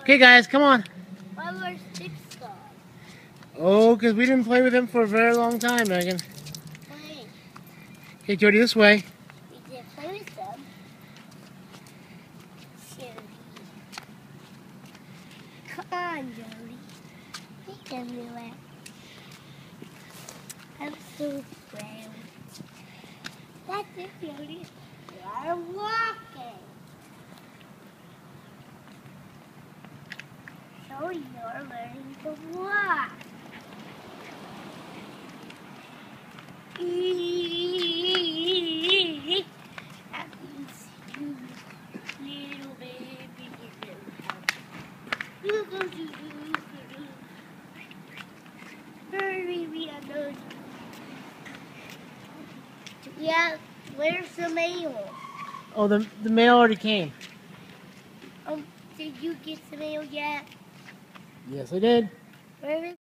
Okay, guys, come on. Why was six gone? Oh, because we didn't play with him for a very long time, Megan. Wait, Okay, Jody, this way. we did play with them. Jody. Come on, Jody. We can do it. I'm so proud. That's it, Jody. We are walking. So you're learning to walk. That means you, little baby. Yeah, where's the mail? Oh, the mail already came. Did you get the mail yet? Yes, I did. Where is